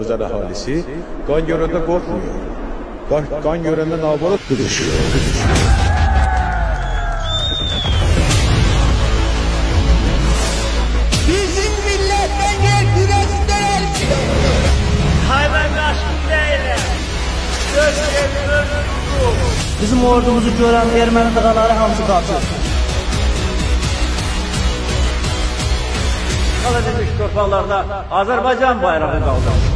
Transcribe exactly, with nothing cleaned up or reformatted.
Azərbaycan əhalisi qan görəndə qorxmuyor. Qan, qan görəndə nabarat qızışıyor. Bizim milletten gel güreşler. Hayvan kaçtı değil. Söz geliyor. Bizim ordumuzu gören Ermeni dıqaları hamısı qaçır. Qaladilmiş torpaqlarda Azərbaycan bayrağı qaldı.